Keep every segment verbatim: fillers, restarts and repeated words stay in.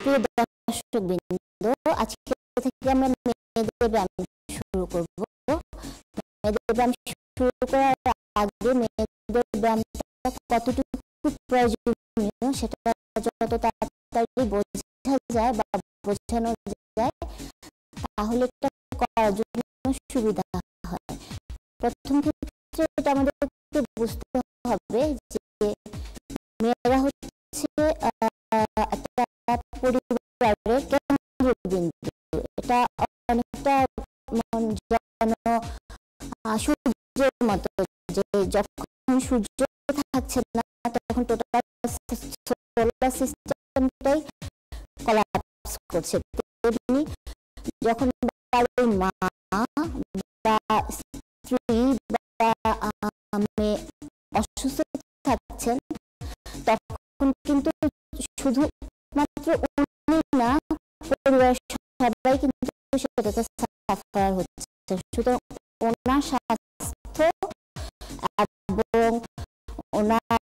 প্রিয় দর্শকবৃন্দ, আজকে থেকে আমরা মেয়েদের ব্যায়াম শুরু করব। মেয়েদের ব্যায়াম শুরু করার আগে মেয়েদের ব্যায়ামটা কতটুকু প্রয়োজনীয় সেটা যত তাড়াতাড়ি বোঝা যায় বা বোঝানো যায় তাহলে এটা করার জন্য সুবিধা হয়। প্রথম ক্ষেত্রে এটা আমাদেরকে বুঝতে হবে যে মেয়েরা হচ্ছে একটা পরিবারের কেন্দ্রবিন্দু। এটা অনেকটা যেন সূর্যের মতো, যে যখন সূর্য থাকছে না তখন টোটাল সোলার সিস্টেমটাই কোলাপস করছে। তেমনি যখন বাড়ির মা বা স্ত্রী বা মেয়ে অসুস্থ থাকছেন তখন কিন্তু শুধু মাত্র উনি না, পরিবারের সবাই কিন্তু সেটাতে সাফার হচ্ছে। সুতরাং ওনার স্বাস্থ্য এবং ওনার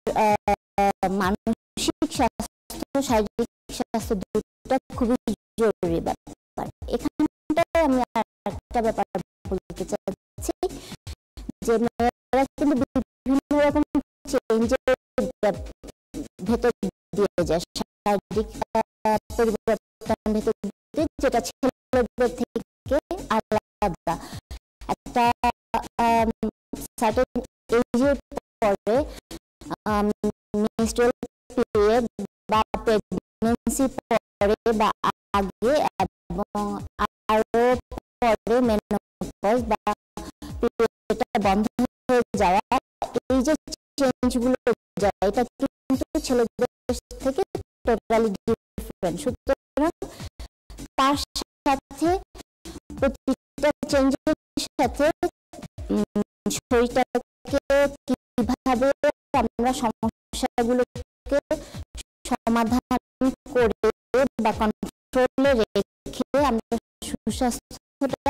মানসিক স্বাস্থ্য, শারীরিক স্বাস্থ্য দুটো খুবই জরুরি ব্যাপার। এখানটায় আমি একটা ব্যাপার বলতে চাচ্ছি যে মেয়েরা কিন্তু বিভিন্ন রকম চেঞ্জের ভেতর দিয়ে যায়, শারীরিক পরিবর্তন ভেতর দিয়ে, যেটা ছেলেদের থেকে আলাদা। একটা সার্টেন এজের পরে মেনস্ট্রুয়াল পিরিয়ড বা প্রেগন্যান্সি পরে বা আগে এবং আরো পরে মেনোপজ বা পিরিয়ডটা বন্ধ হয়ে যাওয়া, এই যে চেঞ্জগুলো যায় এটা কিন্তু ছেলেদের থেকে টোটালি ডিফারেন্ট। সুতরাং তার সাথে প্রতিটা চেঞ্জের সাথে শরীরটাকে কিভাবে আমরা সমস্যাগুলোকে সমাধান করে বা কন্ট্রোলে রেখে আমরা সুস্বাস্থ্যটা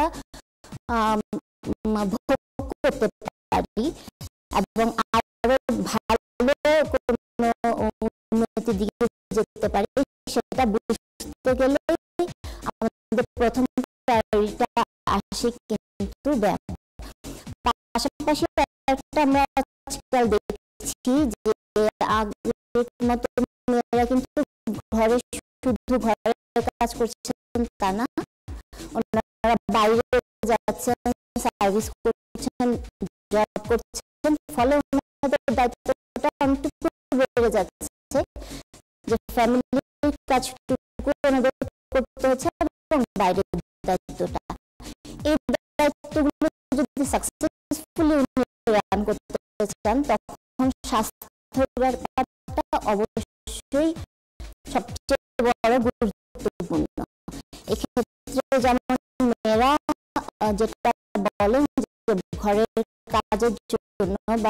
ভোগ করতে পারি এবং আরো ভালো কোনো উন্নতির দিকে যেতে পারি, সেটা বুঝতে গেলে আমাদের প্রথম প্রায়োরিটিটা আসে কিন্তু ব্যায়াম। পাশাপাশি একটা আমরা আজকাল দেখছি যে আগের মতো মেয়েরা কিন্তু ঘরে শুধু ঘরে কাজ করছেন তা না, ওনারা বাইরে যাচ্ছেন, সার্ভিস করছেন, জব করছেন, ফলে ওনাদের দায়িত্বটা অনেকটুকু বেড়ে যাচ্ছে যে ফ্যামিলির কাজটুকু ওনাদের করতে হচ্ছে এবং বাইরের দায়িত্বটা। এই দায়িত্বগুলো যদি সাকসেসফুলি রান করতে চান তখন স্বাস্থ্যের ব্যাপারটা অবশ্যই সবচেয়ে বড় গুরুত্বপূর্ণ। এক্ষেত্রে যেমন মেয়েরা যেটা বলেন যে ঘরের কাজের জন্য বা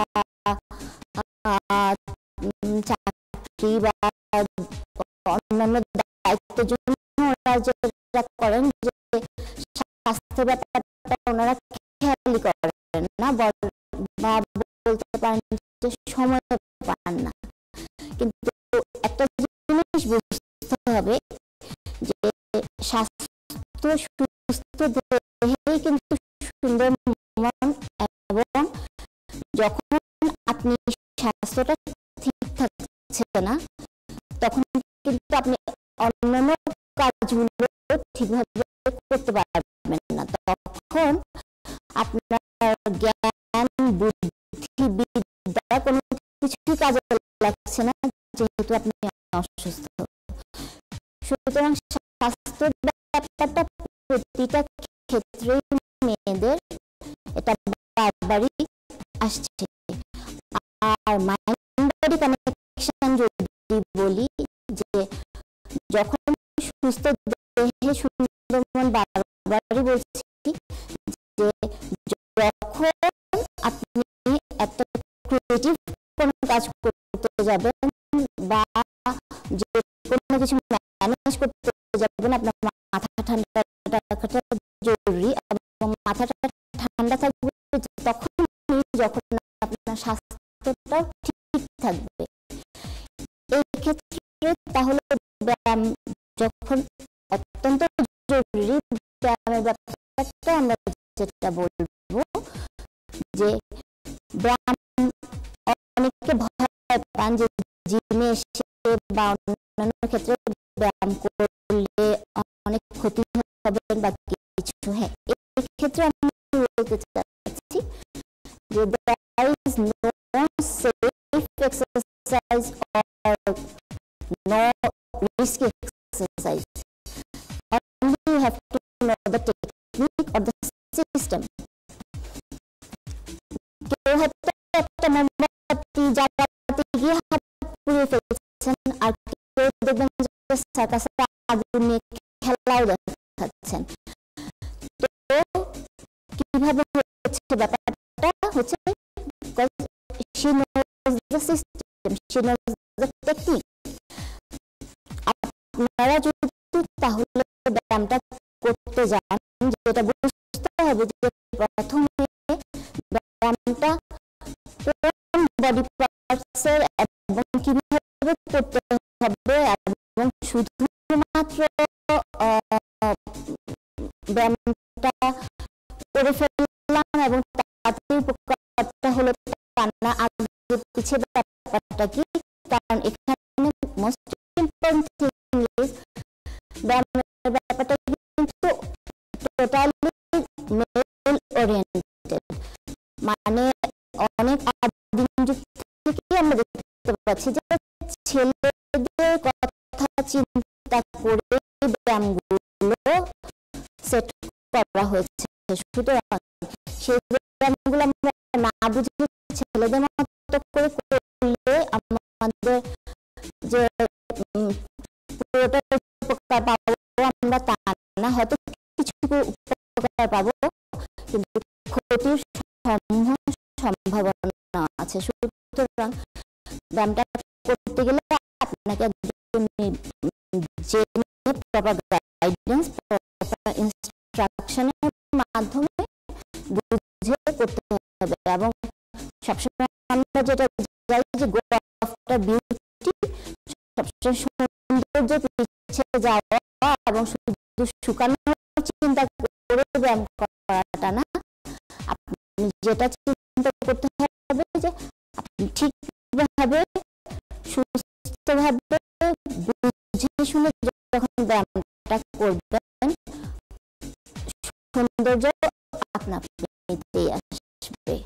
চাকরি বা অন্যান্য দায়িত্বের জন্য ওনারা যেটা করেন যে স্বাস্থ্যের ব্যাপারটা ওনারা খেয়ালই করেন না বা বলতে পারেন যে সময় পান না। কিন্তু একটা জিনিস বুঝতে হবে যে স্বাস্থ্য সুস্থ দেহেই কিন্তু সুন্দর মন, এবং যখন আপনি স্বাস্থ্যটা ঠিক থাকছে না তখন কিন্তু আপনি অন্যান্য কাজগুলো ঠিকভাবে করতে পারবেন না। তখন আপনার জ্ঞান, বুদ্ধি, বিদ্যা কোনো কিছুই কাজে লাগছে না, যেহেতু আপনি অসুস্থ। সুতরাং স্বাস্থ্যের ব্যাপারটা প্রতিটা ক্ষেত্রেই মেয়েদের এটা বারবারই আসছে। আর মাইন্ড বডি কানেকশন যদি বলি, যে যখন সুস্থ দেহে সুন্দর মন, বারবারই বলছি যে যখন আপনি একটা ক্রিয়েটিভ কোনো কাজ করতে যাবেন বা যে কোনো কিছু ম্যানেজ করতে যাবেন, আপনার মাথা ঠান্ডা রাখাটা জরুরি এবং মাথাটা ঠান্ডা থাকবে তখন যখন আপনার স্বাস্থ্যটাও ঠিক থাকবে। এই ক্ষেত্রে তাহলে ব্যায়াম যখন অত্যন্ত জরুরি ব্যায়ামের ব্যাপারটা আমরা যেটা বলবো যে ব্যায়াম অনেকে ভয় পান যে জিমে এসে বা অন্যান্য ক্ষেত্রে ব্যায়াম করলে অনেক ক্ষতি হবে বা কিছু। হ্যাঁ, এই ক্ষেত্রে আমি বলতে চাচ্ছি যে there is no safe exercise or no risky exercise. Only you have to know the technique or the system. কেউ হয়তো একটা মোমবাতি জ্বালাতে গিয়ে হাত পুড়িয়ে ফেলছেন, আর কেউ দেখবেন যে সার্কাসে আগুন নিয়ে খেলাও দেখাচ্ছেন। তো কিভাবে হচ্ছে ব্যাপারটা হচ্ছে she knows the system, she knows the technique. আপনারা যদি তাহলে ব্যায়ামটা করতে যান, যেটা বুঝতে হবে যে প্রথমে ব্যায়ামটা কোন বডি পার্টসের এবং কিভাবে করতে হবে, এবং শুধুমাত্র ব্যায়ামটা করে ফেললাম এবং তাড়াতাড়ি উপকারটা হলো তা না, আগে পিছিয়ে ব্যাপারটা কি। কারণ এখানে মোস্ট ইম্পর্টেন্ট থিং ইজ ব্যায়ামের ব্যাপারটা কিন্তু টোটালি মেল ওরিয়েন্টেড, মানে অনেক আদিম যুগ থেকে আমরা দেখতে পাচ্ছি যে ছেলেদের কথা চিন্তা করে ব্যায়ামগুলো সেট করা হয়েছে। সুতরাং সেই ব্যায়ামগুলো আমরা না বুঝে ছেলেদের মতো করে করলে আমাদের যে পুরোটা উপকার পাবো আমরা তা না, হয়তো কিছু উপকার পাবো কিন্তু ক্ষতির সম্ভাবনা আছে। সুতরাং ব্যায়ামটা করতে গেলে আপনাকে জেনে প্রপার গাইডেন্স, প্রপার ইনস্ট্রাকশনের মাধ্যমে বুঝে করতে হবে। এবং সবসময় আমরা যেটা চাই যে গো আফটার বিউটি, সবসময় সৌন্দর্য পিছিয়ে যাওয়া এবং শুধু শুকানোর চিন্তা করে ব্যায়াম করাটা না, আপনি যেটা চিন্তা করতে হবে যে আপনি ঠিকভাবে সুস্থভাবে বুঝে শুনে যখন ব্যায়ামটা করবেন, সৌন্দর্য আপনা আপনিতেই আসবে।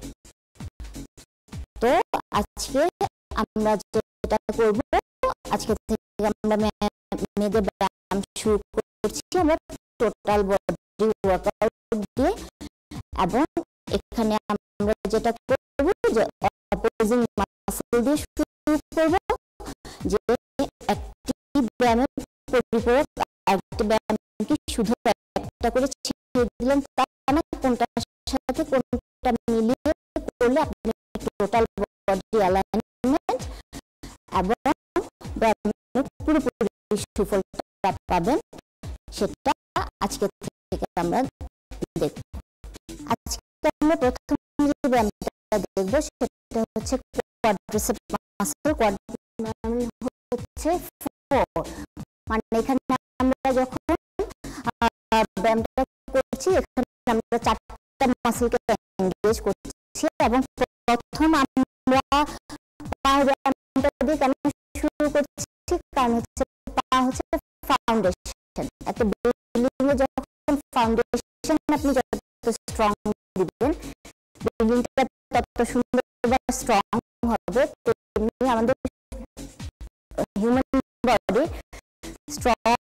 তো আজকে আমরা যেটা করবো, আজকে থেকে আমরা মেয়েদের ব্যায়াম শুরু করছি আমরা টোটাল বডি ওয়ার্কআউট দিয়ে, এবং এখানে আমরা যেটা করবো যে অপোজিং মাসল দিয়ে শুরু করবো, যে একটি ব্যায়ামের পরিপূরক আরেকটি ব্যায়ামকে শুধু একটা করে ছেড়ে দিলেন তা না, কোনটার সাথে কোনটা মিলিয়ে করলে আপনি টোটাল বডি অ্যালাইনমেন্ট এবং ব্যায়ামের পুরোপুরি সুফলটা পাবেন, সেটা আজকে থেকে আমরা দেখব। আজকে আমরা প্রথম যে ব্যায়ামটা দেখবো সেটা হচ্ছে কোয়াড্রিসেপস মাসল। কোয়াড্রিসেপস হচ্ছে ফোর, মানে এখানে আমরা যখন ব্যায়ামটা করছি এখানে আমরা চারটা মাসলকে এনগেজ করছি, এবং প্রথম আমরা পায়ের ব্যায়ামটা দিয়ে কেন শুরু করছি, কারণ হচ্ছে পা হচ্ছে ফাউন্ডেশন। একটা বিল্ডিং এ যখন ফাউন্ডেশন আপনি যত স্ট্রং দিবেন, বিল্ডিংটা তত সুন্দর বা স্ট্রং হবে। তেমনি আমাদের হিউম্যান বডি স্ট্রং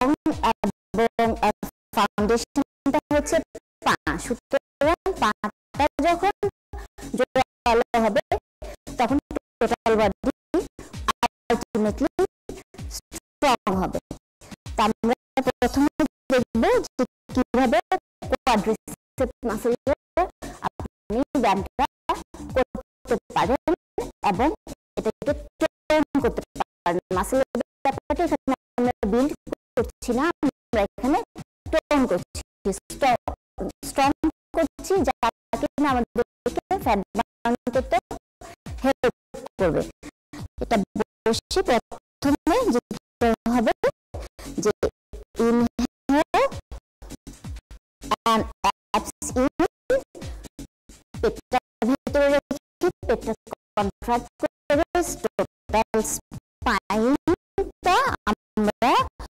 এবং ফাউন্ডেশনটা হচ্ছে পা। সুতরাং পাটা যখন জোরালো হবে তখন টোটাল বডি আলটিমেটলি স্ট্রং হবে। আমরা প্রথমে দেখব যে কিভাবে কোয়াড্রিসেপস মাসলের আপনি ব্যায়ামটা করতে পারেন এবং এটাকে টোন করতে পারেন। মাসলের ব্যাপারটা এখানে আমরা বিল্ড করছি না, আমরা এখানে টোন করছি, স্ট্রং করছি, যাতে কিনা আমাদেরকে ফ্যাট বার্ন করতে হেল্প করবে। এটা বসে প্রথমে যেতে হবে যে inhale and exhale পেটটা ভিতরে রেখে পেটটা কন্ট্রাক্ট করে টোটাল স্পাইনটা আমরা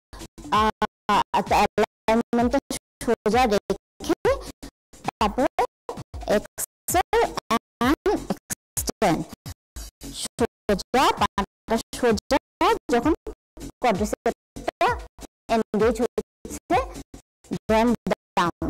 অ্যালাইনমেন্টে সোজা রেখে তারপরে এক্সেল এন্ড এক্সটেন্ড সোজা পাটা সোজা যখন কোয়াড্রিসেপটা এনগেজ হচ্ছে দেন ডাউন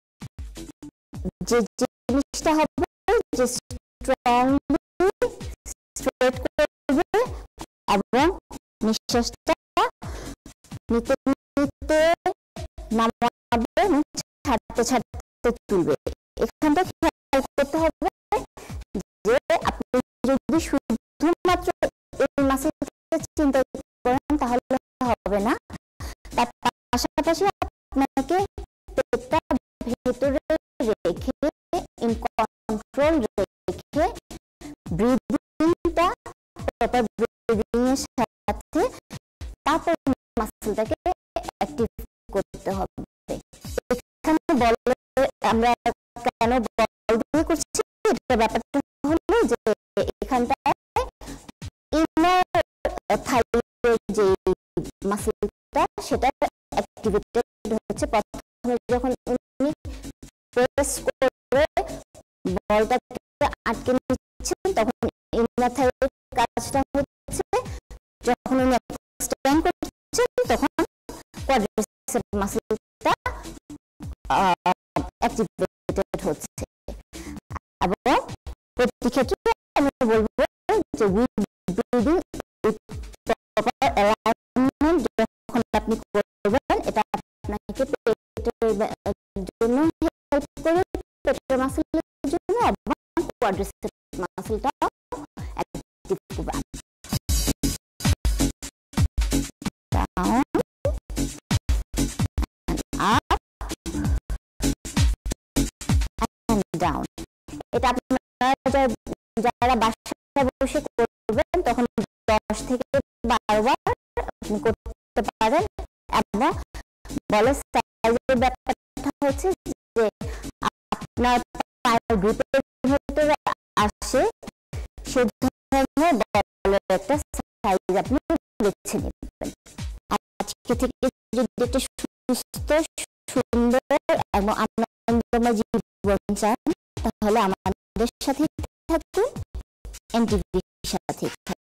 যে জিনিসটা হবে যে স্ট্রংলি স্ট্রেট করবে এবং নিঃশ্বাসটা নিতে নিতে নামাবে ছাড়তে ছাড়তে তুলবে এখানটা খেয়াল করতে হবে যে আপনি যদি শুধুমাত্র এই মাসলটা চিন্তা করেন তাহলে হবে না তার পাশাপাশি আপনাকে পেটটা ভেতরে রেখে ইন কন্ট্রোল রেখে ব্রিদিংটা প্রপার ব্রিদিং এর সাথে তারপর মাসলটাকে অ্যাক্টিভ করতে হবে এখানে বলে আমরা কেন বল দিয়ে করছি এটা ব্যাপারটা হলো যে এখানটায় ইনার থাইয়ের যে মাসলটা সেটা অ্যাক্টিভেটেড হচ্ছে প্রথমে যখন উনি প্রেস করে বলটাকে আটকে নিচ্ছেন তখন ইনার থাইয়ের কাজটা হচ্ছে যখন উনি এক্সটেন্ড করছেন তখন কোয়াড্রিসেপ মাসলটা অ্যাক্টিভেটেড হচ্ছে এবং প্রতি ক্ষেত্রে আমি বলবো যে with breathing with proper alignment যখন আপনি করবেন এটা আপনাকে পেটের জন্য হেল্প করবে পেটের মাসলের জন্য এবং কোয়াড্রিসেপ মাসলটা অ্যাক্টিভ করবে down and up and down এটা আপনারা যারা বাসায় বসে করবেন তখন দশ থেকে বারো বার আপনি করতে পারেন এবং বলের সাইজের ব্যাপারটা হচ্ছে যে আপনার পায়ের গ্রিপের ভেতরে আসে সে ধরনের বলের একটা সাইজ আপনি বেছে নেবেন আজকে থেকে যদি একটা সুস্থ সুন্দর এবং আনন্দময় জীবন চান তাহলে আমাদের সাথে থাকুন এনটিভির সাথে থাকুন